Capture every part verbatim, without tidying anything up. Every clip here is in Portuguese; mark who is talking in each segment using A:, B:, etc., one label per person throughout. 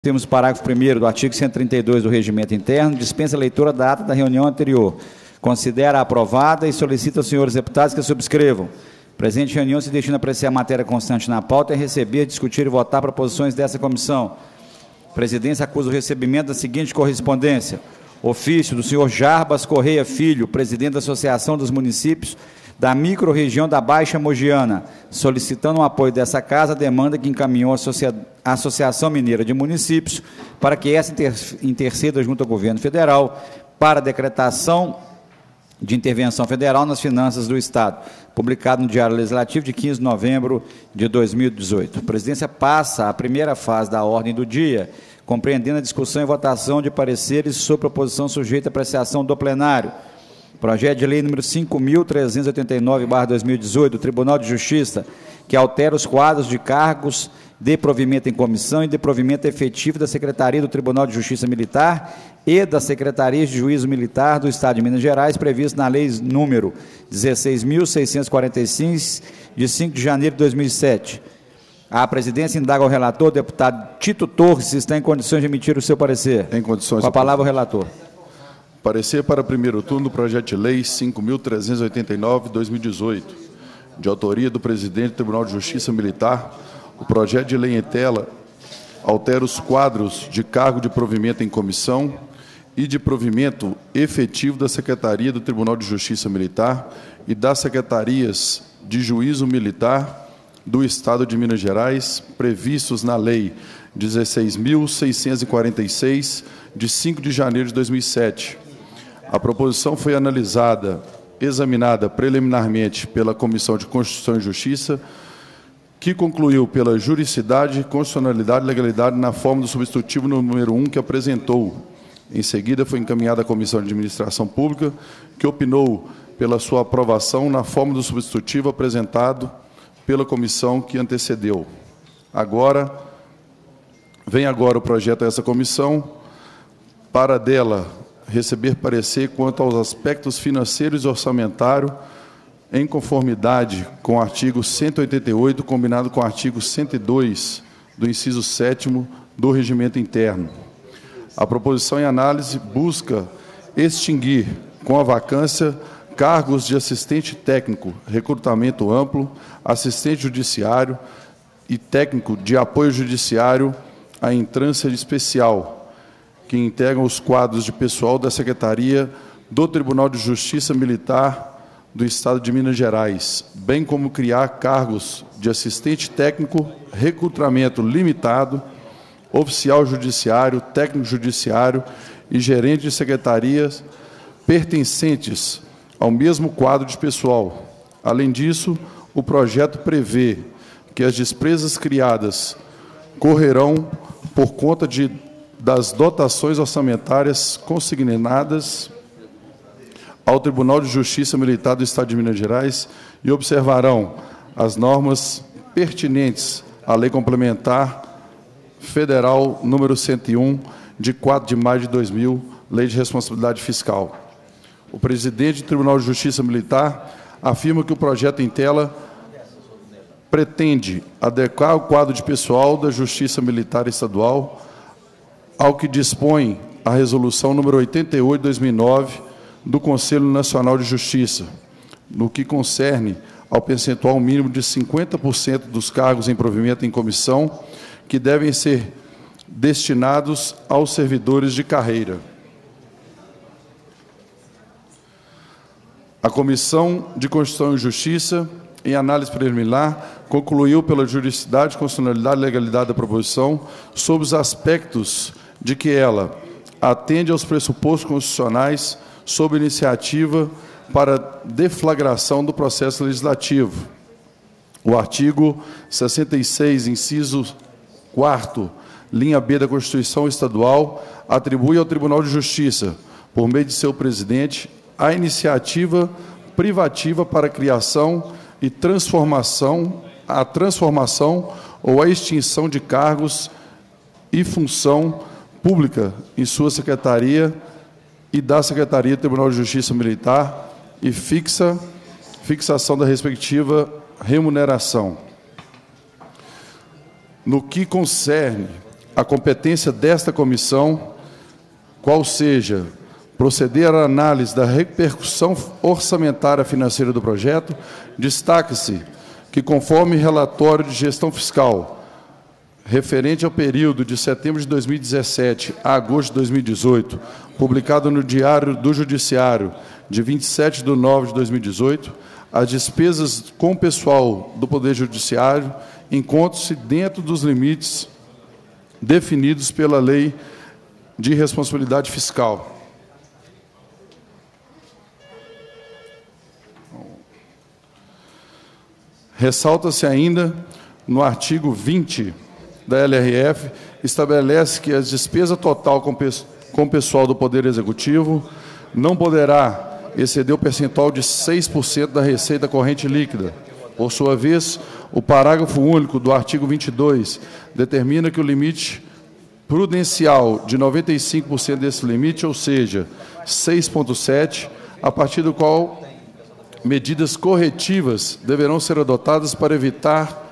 A: Temos o parágrafo primeiro do artigo cento e trinta e dois do Regimento Interno, dispensa a leitura da ata da reunião anterior. Considera aprovada e solicita aos senhores deputados que subscrevam. Presente reunião se destina a apreciar a matéria constante na pauta e receber, discutir e votar proposições dessa comissão. A presidência acusa o recebimento da seguinte correspondência. Ofício do senhor Jarbas Correia Filho, presidente da Associação dos Municípios da microrregião da Baixa Mogiana, solicitando o apoio dessa casa, demanda que encaminhou a Associa... Associação Mineira de Municípios para que essa inter... interceda junto ao governo federal para a decretação de intervenção federal nas finanças do Estado, publicado no Diário Legislativo de quinze de novembro de dois mil e dezoito. A presidência passa à primeira fase da ordem do dia, compreendendo a discussão e votação de pareceres sobre proposição sujeita à apreciação do plenário. Projeto de lei número cinco mil trezentos e oitenta e nove barra dois mil e dezoito do Tribunal de Justiça, que altera os quadros de cargos de provimento em comissão e de provimento efetivo da Secretaria do Tribunal de Justiça Militar e da Secretaria de Juízo Militar do Estado de Minas Gerais, previsto na lei número dezesseis mil seiscentos e quarenta e cinco, de cinco de janeiro de dois mil e sete. A presidência indaga ao relator, deputado Tito Torres, se está em condições de emitir o seu parecer.
B: Em condições.
A: Com a palavra o relator.
B: Parecer para primeiro turno do projeto de lei cinco mil trezentos e oitenta e nove barra dois mil e dezoito, de autoria do presidente do Tribunal de Justiça Militar. O projeto de lei em tela altera os quadros de cargo de provimento em comissão e de provimento efetivo da Secretaria do Tribunal de Justiça Militar e das Secretarias de Juízo Militar do Estado de Minas Gerais, previstos na Lei dezesseis mil seiscentos e quarenta e seis, de cinco de janeiro de dois mil e sete. A proposição foi analisada, examinada preliminarmente pela Comissão de Constituição e Justiça, que concluiu pela juridicidade, constitucionalidade e legalidade na forma do substitutivo número um que apresentou. Em seguida, foi encaminhada à Comissão de Administração Pública, que opinou pela sua aprovação na forma do substitutivo apresentado pela comissão que antecedeu. Agora, vem agora o projeto dessa comissão, para dela receber parecer quanto aos aspectos financeiros e orçamentários, em conformidade com o artigo cento e oitenta e oito, combinado com o artigo cento e dois do inciso sétimo do Regimento Interno. A proposição em análise busca extinguir, com a vacância, cargos de assistente técnico, recrutamento amplo, assistente judiciário e técnico de apoio judiciário à entrância especial, que integram os quadros de pessoal da Secretaria do Tribunal de Justiça Militar do Estado de Minas Gerais, bem como criar cargos de assistente técnico, recrutamento limitado, oficial judiciário, técnico judiciário e gerente de secretarias pertencentes ao mesmo quadro de pessoal. Além disso, o projeto prevê que as despesas criadas correrão por conta de das dotações orçamentárias consignadas ao Tribunal de Justiça Militar do Estado de Minas Gerais e observarão as normas pertinentes à Lei Complementar Federal número cento e um, de quatro de maio de dois mil, Lei de Responsabilidade Fiscal. O presidente do Tribunal de Justiça Militar afirma que o projeto em tela pretende adequar o quadro de pessoal da Justiça Militar Estadual ao que dispõe a Resolução número oitenta e oito de dois mil e nove do Conselho Nacional de Justiça, no que concerne ao percentual mínimo de cinquenta por cento dos cargos em provimento em comissão que devem ser destinados aos servidores de carreira. A Comissão de Constituição e Justiça, em análise preliminar, concluiu pela juridicidade, constitucionalidade e legalidade da proposição sobre os aspectos de que ela atende aos pressupostos constitucionais sob iniciativa para deflagração do processo legislativo. O artigo sessenta e seis, inciso quarto, linha B da Constituição Estadual, atribui ao Tribunal de Justiça, por meio de seu presidente, a iniciativa privativa para a criação e transformação, a transformação ou a extinção de cargos e função pública em sua secretaria e da Secretaria do Tribunal de Justiça Militar e fixa, fixação da respectiva remuneração. No que concerne a competência desta comissão, qual seja proceder à análise da repercussão orçamentária financeira do projeto, destaque-se que, conforme relatório de gestão fiscal referente ao período de setembro de dois mil e dezessete a agosto de dois mil e dezoito, publicado no Diário do Judiciário de vinte e sete de nove de dois mil e dezoito, as despesas com o pessoal do Poder Judiciário encontram-se dentro dos limites definidos pela Lei de Responsabilidade Fiscal. Ressalta-se ainda, no artigo vinte da L R F, estabelece que a despesa total com, com o pessoal do Poder Executivo não poderá exceder o percentual de seis por cento da receita corrente líquida. Por sua vez, o parágrafo único do artigo vinte e dois determina que o limite prudencial de noventa e cinco por cento desse limite, ou seja, seis vírgula sete, a partir do qual medidas corretivas deverão ser adotadas para evitar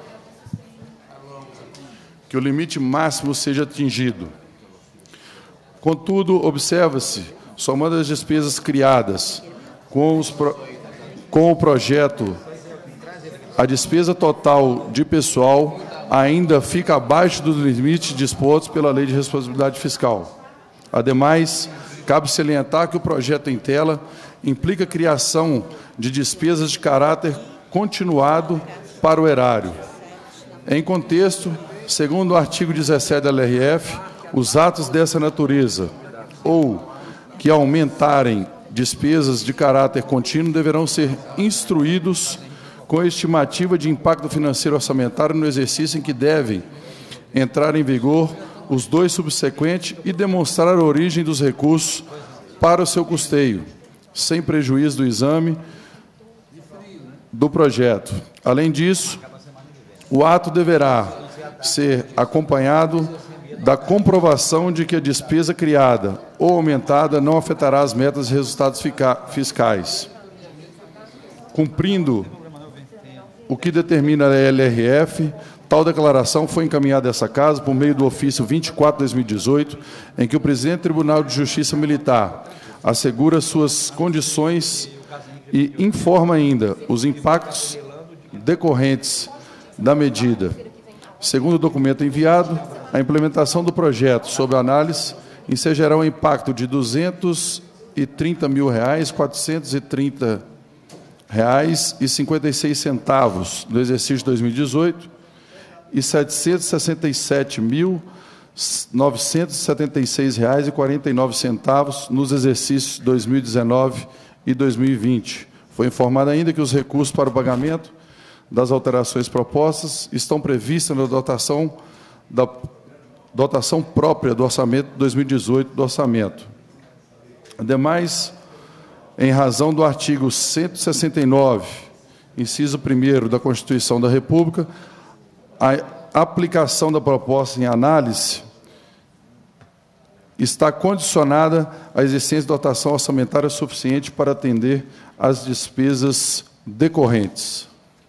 B: que o limite máximo seja atingido. Contudo, observa-se, somando as despesas criadas com, os pro, com o projeto, a despesa total de pessoal ainda fica abaixo dos limites dispostos pela Lei de Responsabilidade Fiscal. Ademais, cabe salientar que o projeto em tela implica a criação de despesas de caráter continuado para o erário. Em contexto, segundo o artigo dezessete da L R F, os atos dessa natureza, ou que aumentarem despesas de caráter contínuo, deverão ser instruídos com a estimativa de impacto financeiro orçamentário no exercício em que devem entrar em vigor os dois subsequentes e demonstrar a origem dos recursos para o seu custeio, sem prejuízo do exame do projeto. Além disso, o ato deverá ser acompanhado da comprovação de que a despesa criada ou aumentada não afetará as metas e resultados fiscais. Cumprindo o que determina a L R F, tal declaração foi encaminhada a essa Casa por meio do ofício vinte e quatro barra dois mil e dezoito, em que o presidente do Tribunal de Justiça Militar assegura suas condições e informa ainda os impactos decorrentes da medida. Segundo o documento enviado, a implementação do projeto sob análise ensejará um impacto de duzentos e trinta mil reais, quatrocentos e trinta reais e cinquenta e seis centavos no exercício de dois mil e dezoito e setecentos e sessenta e sete mil novecentos e setenta e seis reais e quarenta e nove centavos nos exercícios dois mil e dezenove e dois mil e vinte. Foi informado ainda que os recursos para o pagamento das alterações propostas estão previstas na dotação da dotação própria do orçamento de dois mil e dezoito do orçamento. Ademais, em razão do artigo cento e sessenta e nove, inciso primeiro da Constituição da República, a aplicação da proposta em análise está condicionada à existência de dotação orçamentária suficiente para atender às despesas decorrentes.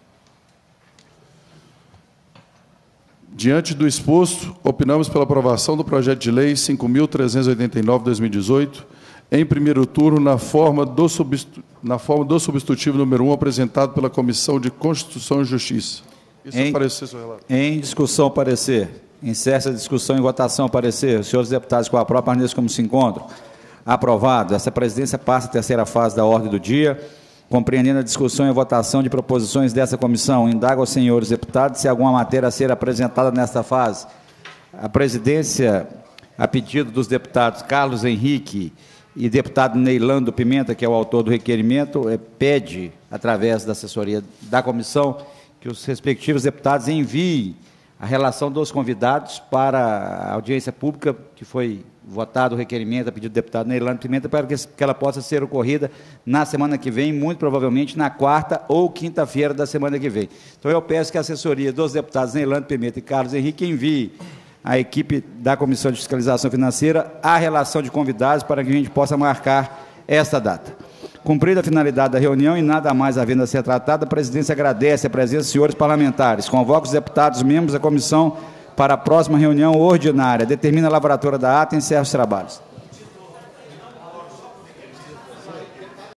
B: Diante do exposto, opinamos pela aprovação do projeto de lei cinco mil trezentos e oitenta e nove de dois mil e dezoito, em primeiro turno, na forma do, substitu... na forma do substitutivo número um, apresentado pela Comissão de Constituição e Justiça. Isso
A: em,
B: parecer, senhor relator.
A: Em discussão, parecer. Encerra a discussão em votação, parecer. Os senhores deputados, com a própria maneira como se encontram. Aprovado. Essa presidência passa a terceira fase da ordem do dia, compreendendo a discussão e votação de proposições dessa comissão. Indago aos senhores deputados se alguma matéria a ser apresentada nesta fase. A presidência, a pedido dos deputados Carlos Henrique e deputado Neilando Pimenta, que é o autor do requerimento, é, pede, através da assessoria da comissão, que os respectivos deputados enviem a relação dos convidados para a audiência pública, que foi votado o requerimento a pedido do deputado Neilando Pimenta, para que, que ela possa ser ocorrida na semana que vem, muito provavelmente na quarta ou quinta-feira da semana que vem. Então, eu peço que a assessoria dos deputados Neilando Pimenta e Carlos Henrique envie à equipe da Comissão de Fiscalização Financeira a relação de convidados para que a gente possa marcar esta data. Cumprida a finalidade da reunião e nada mais havendo a ser tratado, a presidência agradece a presença dos senhores parlamentares. Convoca os deputados membros da comissão para a próxima reunião ordinária. Determina a lavratura da ata e encerra os trabalhos.